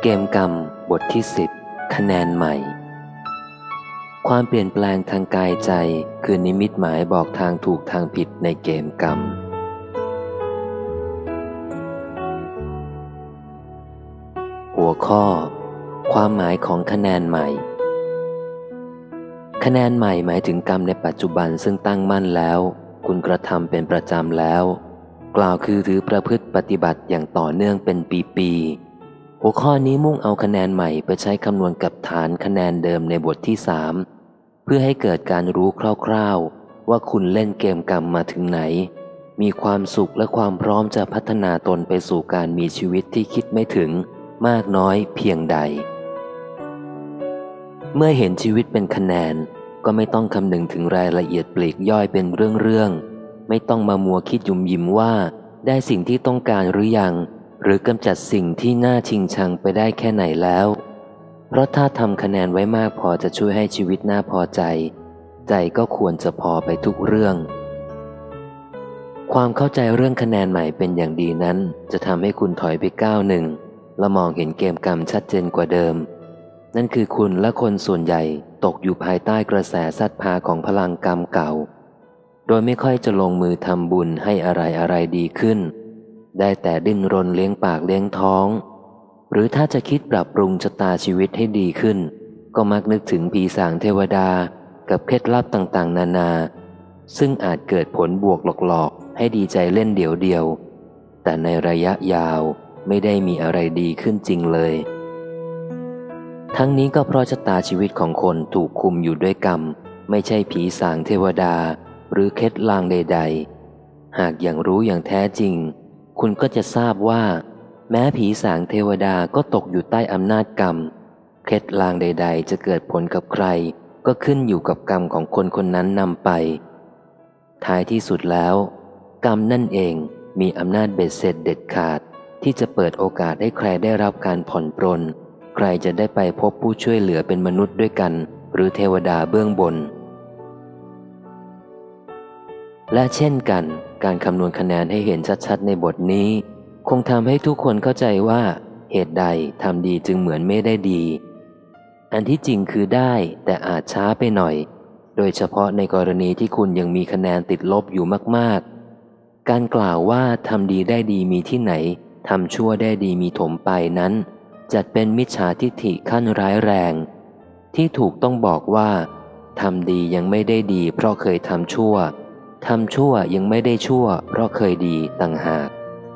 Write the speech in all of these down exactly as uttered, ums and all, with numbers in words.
เกมกรรมบทที่สิบคะแนนใหม่ความเปลี่ยนแปลงทางกายใจคือนิมิตหมายบอกทางถูกทางผิดในเกมกรรมหัวข้อความหมายของคะแนนใหม่คะแนนใหม่หมายถึงกรรมในปัจจุบันซึ่งตั้งมั่นแล้วคุณกระทำเป็นประจำแล้วกล่าวคือถือประพฤติปฏิบัติอย่างต่อเนื่องเป็นปีๆหัวข้อนี้มุ่งเอาคะแนนใหม่ไปใช้คำนวณกับฐานคะแนนเดิมในบทที่สามเพื่อให้เกิดการรู้คร่าวๆว่าคุณเล่นเกมกรรมมาถึงไหนมีความสุขและความพร้อมจะพัฒนาตนไปสู่การมีชีวิตที่คิดไม่ถึงมากน้อยเพียงใดเมื่อเห็นชีวิตเป็นคะแนนก็ไม่ต้องคำนึงถึงรายละเอียดปลีกย่อยเป็นเรื่องๆไม่ต้องมามัวคิดยุ่มยิ้มว่าได้สิ่งที่ต้องการหรือยังหรือกำจัดสิ่งที่น่าชิงชังไปได้แค่ไหนแล้วเพราะถ้าทำคะแนนไว้มากพอจะช่วยให้ชีวิตน่าพอใจใจก็ควรจะพอไปทุกเรื่องความเข้าใจเรื่องคะแนนใหม่เป็นอย่างดีนั้นจะทำให้คุณถอยไปก้าวหนึ่งและมองเห็นเกมกรรมชัดเจนกว่าเดิมนั่นคือคุณและคนส่วนใหญ่ตกอยู่ภายใต้กระแสซัดพาของพลังกรรมเก่าโดยไม่ค่อยจะลงมือทำบุญให้อะไรอะไรดีขึ้นได้แต่ดิ้นรนเลี้ยงปากเลี้ยงท้องหรือถ้าจะคิดปรับปรุงชะตาชีวิตให้ดีขึ้นก็มักนึกถึงผีสางเทวดากับเคล็ดลับต่างๆนานาซึ่งอาจเกิดผลบวกหลอกๆให้ดีใจเล่นเดี่ยวๆแต่ในระยะยาวไม่ได้มีอะไรดีขึ้นจริงเลยทั้งนี้ก็เพราะชะตาชีวิตของคนถูกคุมอยู่ด้วยกรรมไม่ใช่ผีสางเทวดาหรือเคล็ดลางใดๆหากอย่างรู้อย่างแท้จริงคุณก็จะทราบว่าแม้ผีสางเทวดาก็ตกอยู่ใต้อำนาจกรรมเคล็ดลางใดๆจะเกิดผลกับใครก็ขึ้นอยู่กับกรรมของคนคนนั้นนำไปท้ายที่สุดแล้วกรรมนั่นเองมีอำนาจเบ็ดเสร็จเด็ดขาดที่จะเปิดโอกาสให้ใครได้รับการผ่อนปรนใครจะได้ไปพบผู้ช่วยเหลือเป็นมนุษย์ด้วยกันหรือเทวดาเบื้องบนและเช่นกันการคำนวณคะแนนให้เห็นชัดๆในบทนี้คงทำให้ทุกคนเข้าใจว่าเหตุใดทำดีจึงเหมือนไม่ได้ดีอันที่จริงคือได้แต่อาจช้าไปหน่อยโดยเฉพาะในกรณีที่คุณยังมีคะแนนติดลบอยู่มากๆการกล่าวว่าทำดีได้ดีมีที่ไหนทำชั่วได้ดีมีถมไปนั้นจัดเป็นมิจฉาทิฏฐิขั้นร้ายแรงที่ถูกต้องบอกว่าทำดียังไม่ได้ดีเพราะเคยทำชั่วทำชั่วยังไม่ได้ชั่วเพราะเคยดีต่างหาก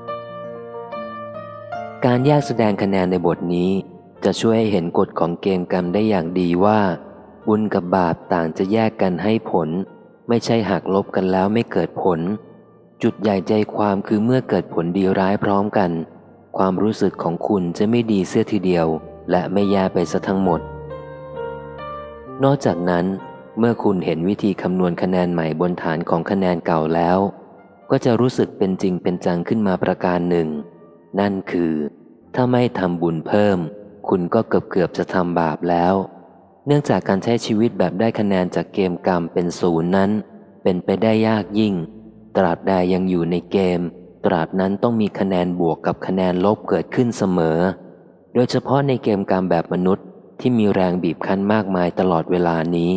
การแยกแสดงคะแนนในบทนี้จะช่วยให้เห็นกฎของเกมกรรมได้อย่างดีว่าบุญกับบาปต่างจะแยกกันให้ผลไม่ใช่หักลบกันแล้วไม่เกิดผลจุดใหญ่ใจความคือเมื่อเกิดผลดีร้ายพร้อมกันความรู้สึกของคุณจะไม่ดีเสียทีเดียวและไม่แย่ไปซะทั้งหมดนอกจากนั้นเมื่อคุณเห็นวิธีคำนวณคะแนนใหม่บนฐานของคะแนนเก่าแล้วก็จะรู้สึกเป็นจริงเป็นจังขึ้นมาประการหนึ่งนั่นคือถ้าไม่ทำบุญเพิ่มคุณก็เกือบเกือบจะทำบาปแล้วเนื่องจากการใช้ชีวิตแบบได้คะแนนจากเกมกรรมเป็นศูนย์นั้นเป็นไปได้ยากยิ่งตราบใดยังอยู่ในเกมตราบนั้นต้องมีคะแนนบวกกับคะแนนลบเกิดขึ้นเสมอโดยเฉพาะในเกมกรรมแบบมนุษย์ที่มีแรงบีบคั้นมากมายตลอดเวลานี้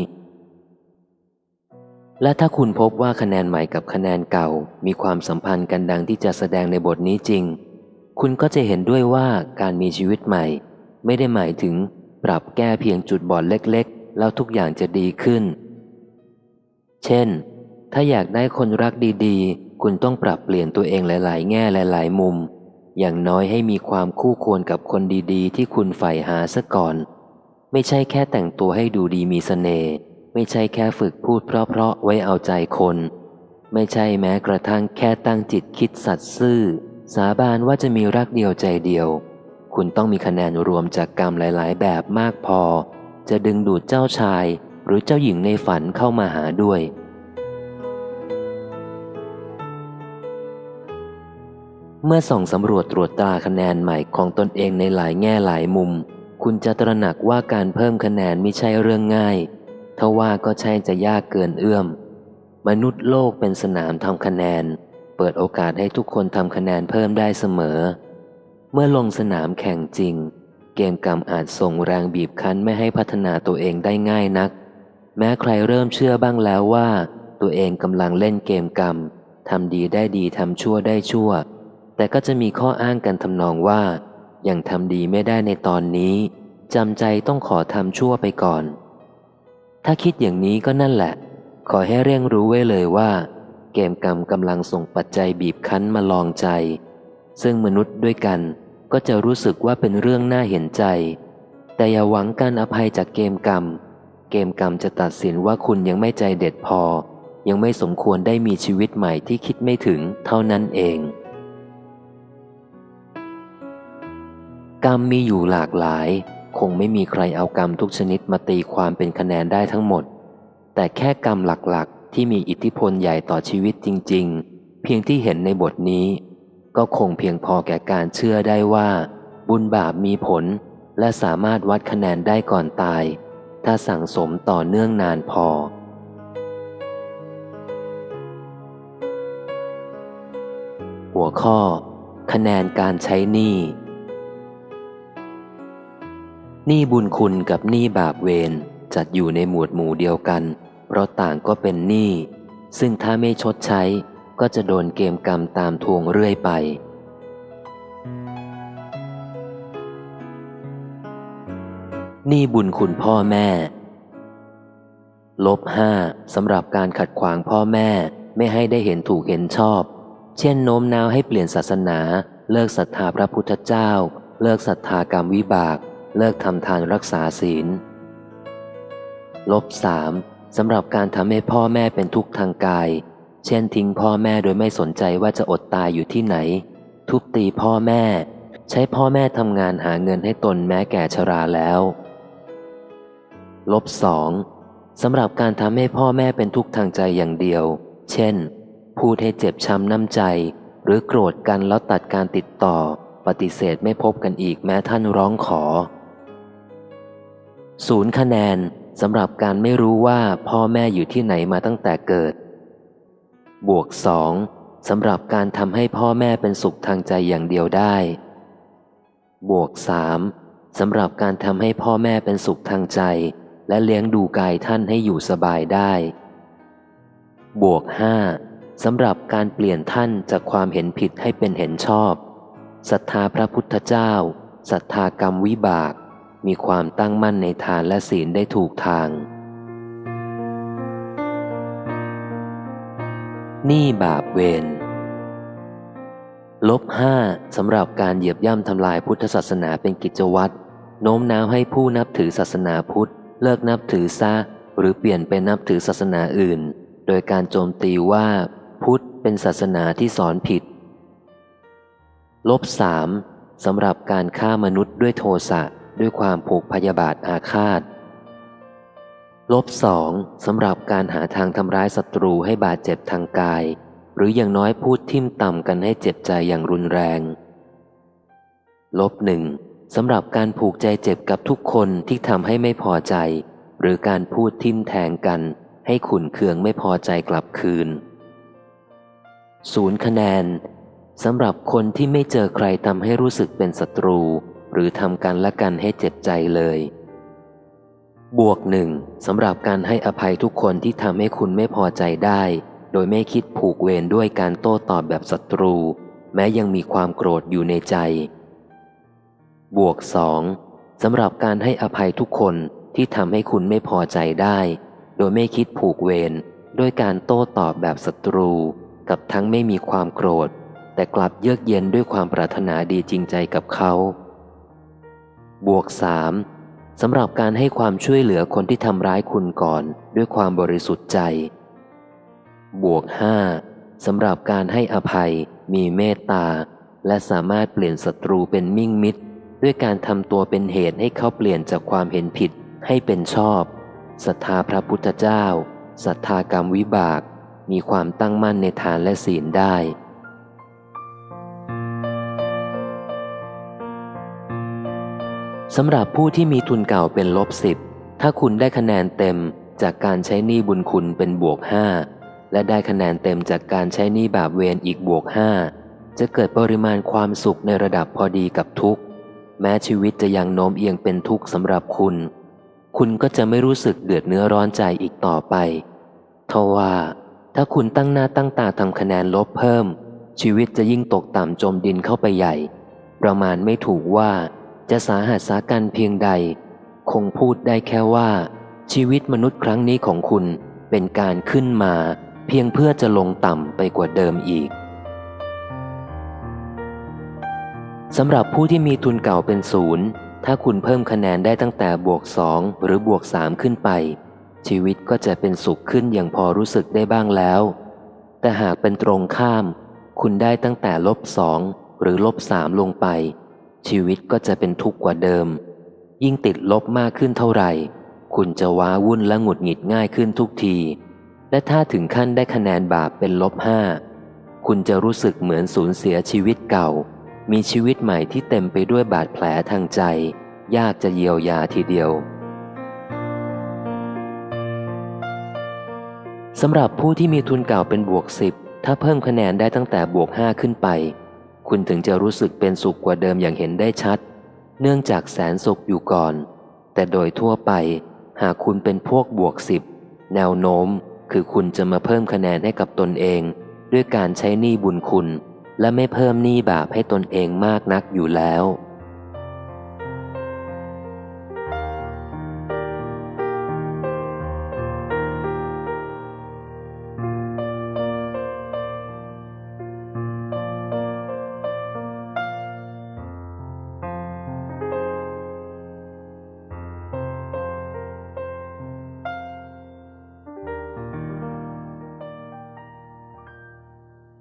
และถ้าคุณพบว่าคะแนนใหม่กับคะแนนเก่ามีความสัมพันธ์กันดังที่จะแสดงในบทนี้จริงคุณก็จะเห็นด้วยว่าการมีชีวิตใหม่ไม่ได้หมายถึงปรับแก้เพียงจุดบอดเล็กๆแล้วทุกอย่างจะดีขึ้นเช่นถ้าอยากได้คนรักดีๆคุณต้องปรับเปลี่ยนตัวเองหลายๆแง่หลายๆมุมอย่างน้อยให้มีความคู่ควรกับคนดีๆที่คุณใฝ่หาซะก่อนไม่ใช่แค่แต่งตัวให้ดูดีมีเสน่ห์ไม่ใช่แค่ฝึกพูดเพราะๆไว้เอาใจคนไม่ใช่แม้กระทั่งแค่ตั้งจิตคิดสัตย์ซื่อสาบานว่าจะมีรักเดียวใจเดียวคุณต้องมีคะแนนรวมจากกรรมหลายๆแบบมากพอจะดึงดูดเจ้าชายหรือเจ้าหญิงในฝันเข้ามาหาด้วยเมื่อส่องสำรวจตรวจตราคะแนนใหม่ของตนเองในหลายแง่หลายมุมคุณจะตระหนักว่าการเพิ่มคะแนนไม่ใช่เรื่องง่ายทว่าก็ใช่จะยากเกินเอื้อมมนุษย์โลกเป็นสนามทำคะแนนเปิดโอกาสให้ทุกคนทำคะแนนเพิ่มได้เสมอเมื่อลงสนามแข่งจริงเกมกรรมอาจส่งแรงบีบคั้นไม่ให้พัฒนาตัวเองได้ง่ายนักแม้ใครเริ่มเชื่อบ้างแล้วว่าตัวเองกำลังเล่นเกมกรรมทำดีได้ดีทำชั่วได้ชั่วแต่ก็จะมีข้ออ้างกันทำนองว่ายังทำดีไม่ได้ในตอนนี้จำใจต้องขอทำชั่วไปก่อนถ้าคิดอย่างนี้ก็นั่นแหละขอให้เร่งรู้ไว้เลยว่าเกมกรรมกำลังส่งปัจจัยบีบคั้นมาลองใจซึ่งมนุษย์ด้วยกันก็จะรู้สึกว่าเป็นเรื่องน่าเห็นใจแต่อย่าหวังการอภัยจากเกมกรรมเกมกรรมจะตัดสินว่าคุณยังไม่ใจเด็ดพอยังไม่สมควรได้มีชีวิตใหม่ที่คิดไม่ถึงเท่านั้นเองกรรมมีอยู่หลากหลายคงไม่มีใครเอากรรมทุกชนิดมาตีความเป็นคะแนนได้ทั้งหมดแต่แค่กรรมหลักๆที่มีอิทธิพลใหญ่ต่อชีวิตจริงๆเพียงที่เห็นในบทนี้ก็คงเพียงพอแก่การเชื่อได้ว่าบุญบาปมีผลและสามารถวัดคะแนนได้ก่อนตายถ้าสั่งสมต่อเนื่องนานพอหัวข้อคะแนนการใช้หนี้หนี้บุญคุณกับหนี้บาปเวรจัดอยู่ในหมวดหมู่เดียวกันเพราะต่างก็เป็นหนี้ซึ่งถ้าไม่ชดใช้ก็จะโดนเกมกรรมตามทวงเรื่อยไปหนี้บุญคุณพ่อแม่ลบห้าสำหรับการขัดขวางพ่อแม่ไม่ให้ได้เห็นถูกเห็นชอบเช่นโน้มน้าวให้เปลี่ยนศาสนาเลิกศรัทธาพระพุทธเจ้าเลิกศรัทธากรรมวิบากเลิกทำทานรักษาศีลลบสามสำหรับการทำให้พ่อแม่เป็นทุกข์ทางกายเช่นทิ้งพ่อแม่โดยไม่สนใจว่าจะอดตายอยู่ที่ไหนทุบตีพ่อแม่ใช้พ่อแม่ทำงานหาเงินให้ตนแม้แก่ชราแล้วลบสองสำหรับการทำให้พ่อแม่เป็นทุกข์ทางใจอย่างเดียวเช่นพูดให้เจ็บช้ำน้ำใจหรือโกรธกันแล้วตัดการติดต่อปฏิเสธไม่พบกันอีกแม้ท่านร้องขอศูนย์คะแนนสำหรับการไม่รู้ว่าพ่อแม่อยู่ที่ไหนมาตั้งแต่เกิดบวกสองสำหรับการทำให้พ่อแม่เป็นสุขทางใจอย่างเดียวได้บวกสามสำหรับการทำให้พ่อแม่เป็นสุขทางใจและเลี้ยงดูกายท่านให้อยู่สบายได้บวกห้าสำหรับการเปลี่ยนท่านจากความเห็นผิดให้เป็นเห็นชอบศรัทธาพระพุทธเจ้าศรัทธากรรมวิบากมีความตั้งมั่นในทานและศีลได้ถูกทางหนี้บาปเวรลบห้าสำหรับการเหยียบย่ำทำลายพุทธศาสนาเป็นกิจวัตรโน้มน้าวให้ผู้นับถือศาสนาพุทธเลิกนับถือซะหรือเปลี่ยนเป็นนับถือศาสนาอื่นโดยการโจมตีว่าพุทธเป็นศาสนาที่สอนผิดลบสามสำหรับการฆ่ามนุษย์ด้วยโทสะด้วยความผูกพยาบาทอาฆาตลบสองสำหรับการหาทางทำร้ายศัตรูให้บาดเจ็บทางกายหรืออย่างน้อยพูดทิ่มต่ำกันให้เจ็บใจอย่างรุนแรงลบหนึ่งสำหรับการผูกใจเจ็บกับทุกคนที่ทำให้ไม่พอใจหรือการพูดทิ่มแทงกันให้ขุ่นเคืองไม่พอใจกลับคืนศูนย์คะแนนสำหรับคนที่ไม่เจอใครทำให้รู้สึกเป็นศัตรูหรือทำกันและกันให้เจ็บใจเลยบวกหนึ่งสำหรับการให้อภัยทุกคนที่ทำให้คุณไม่พอใจได้โดยไม่คิดผูกเวรด้วยการโต้ตอบแบบศัตรูแม้ยังมีความโกรธอยู่ในใจบวกสองสำหรับการให้อภัยทุกคนที่ทำให้คุณไม่พอใจได้โดยไม่คิดผูกเวรด้วยการโต้ตอบแบบศัตรูกับทั้งไม่มีความโกรธแต่กลับเยือกเย็นด้วยความปรารถนาดีจริงใจกับเขาบวกสามสำหรับการให้ความช่วยเหลือคนที่ทำร้ายคุณก่อนด้วยความบริสุทธิ์ใจบวกห้าสำหรับการให้อภัยมีเมตตาและสามารถเปลี่ยนศัตรูเป็นมิ่งมิตรด้วยการทำตัวเป็นเหตุให้เขาเปลี่ยนจากความเห็นผิดให้เป็นชอบศรัทธาพระพุทธเจ้าศรัทธากรรมวิบากมีความตั้งมั่นในทานและศีลได้สำหรับผู้ที่มีทุนเก่าเป็นลบสิบถ้าคุณได้คะแนนเต็มจากการใช้หนี้บุญคุณเป็นบวกห้าและได้คะแนนเต็มจากการใช้หนี้บาปเวรอีกบวกห้าจะเกิดปริมาณความสุขในระดับพอดีกับทุกข์แม้ชีวิตจะยังโน้มเอียงเป็นทุกข์สำหรับคุณ คุณก็จะไม่รู้สึกเดือดเนื้อร้อนใจอีกต่อไปทว่าถ้าคุณตั้งหน้าตั้งตาทำคะแนนลบเพิ่มชีวิตจะยิ่งตกต่ำจมดินเข้าไปใหญ่ประมาณไม่ถูกว่าจะสาหัสสากันเพียงใดคงพูดได้แค่ว่าชีวิตมนุษย์ครั้งนี้ของคุณเป็นการขึ้นมาเพียงเพื่อจะลงต่ำไปกว่าเดิมอีกสำหรับผู้ที่มีทุนเก่าเป็นศูนย์ถ้าคุณเพิ่มคะแนนได้ตั้งแต่บวกสองหรือบวกสามขึ้นไปชีวิตก็จะเป็นสุขขึ้นอย่างพอรู้สึกได้บ้างแล้วแต่หากเป็นตรงข้ามคุณได้ตั้งแต่ลบสองหรือลบสามลงไปชีวิตก็จะเป็นทุกข์กว่าเดิมยิ่งติดลบมากขึ้นเท่าไหร่คุณจะว้าวุ่นและหงุดหงิดง่ายขึ้นทุกทีและถ้าถึงขั้นได้คะแนนบาปเป็นลบห้าคุณจะรู้สึกเหมือนสูญเสียชีวิตเก่ามีชีวิตใหม่ที่เต็มไปด้วยบาดแผลทางใจยากจะเยียวยาทีเดียวสำหรับผู้ที่มีทุนเก่าเป็นบวกสิบถ้าเพิ่มคะแนนได้ตั้งแต่บวกห้าขึ้นไปคุณถึงจะรู้สึกเป็นสุขกว่าเดิมอย่างเห็นได้ชัดเนื่องจากแสนสุขอยู่ก่อนแต่โดยทั่วไปหากคุณเป็นพวกบวกสิบแนวโน้มคือคุณจะมาเพิ่มคะแนนให้กับตนเองด้วยการใช้หนี้บุญคุณและไม่เพิ่มหนี้บาปให้ตนเองมากนักอยู่แล้ว